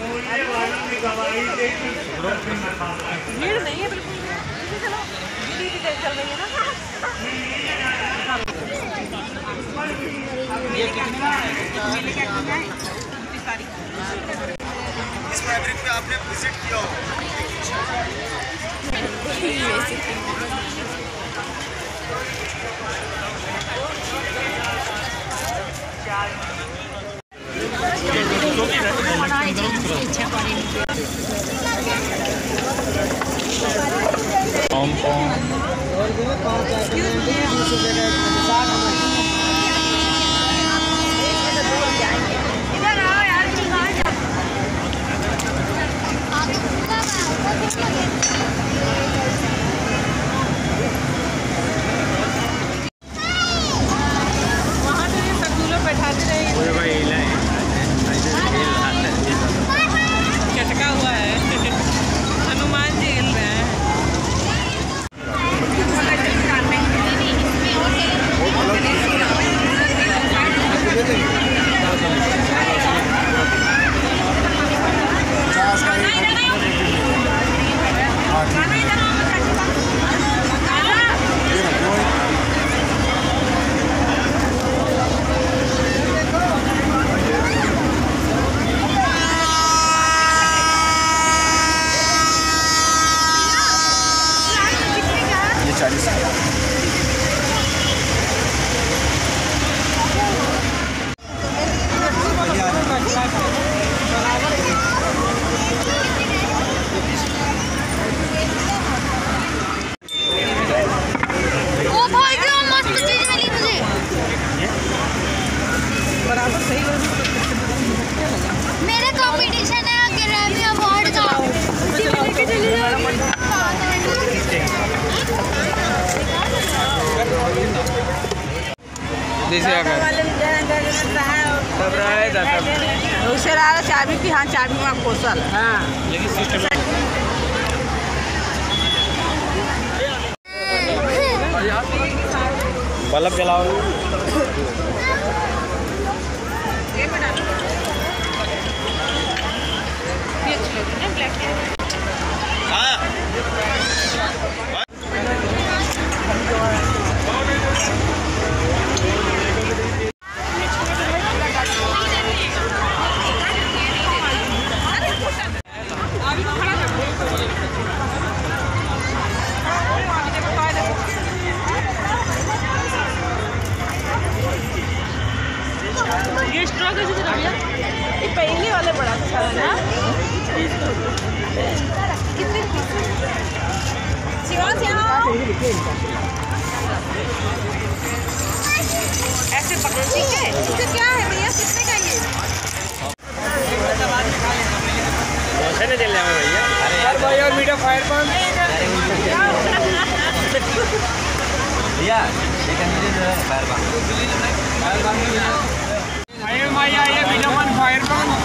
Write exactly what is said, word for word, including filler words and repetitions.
भीड़ नहीं है बिल्कुल। चलो दीदी चल रही है ना। ये इस फैब्रिक पे आपने विजिट किया हो? चटका हुआ है। हनुमान जी हिल रहे हैं। चालीस बराबर सही मेरा कंपटीशन है ग्रैमी अवार्ड का। चाबी की हाँ चाबी में कोसल हाँ बल्ब जलाओ। ये स्ट्रॉ कैसे बना भैया? ये पहले वाले बड़ा अच्छा है ना? कितने शिवा से ऐसे पकड़ ठीक है। इसका क्या है भैया? कितने का ये? चले चल रहे भैया। अरे भाई और मीडिया फायर पान भैया ये कंडीशन है फायर पान फायर पान आइए भाई आइए मीडिया पान फायर पान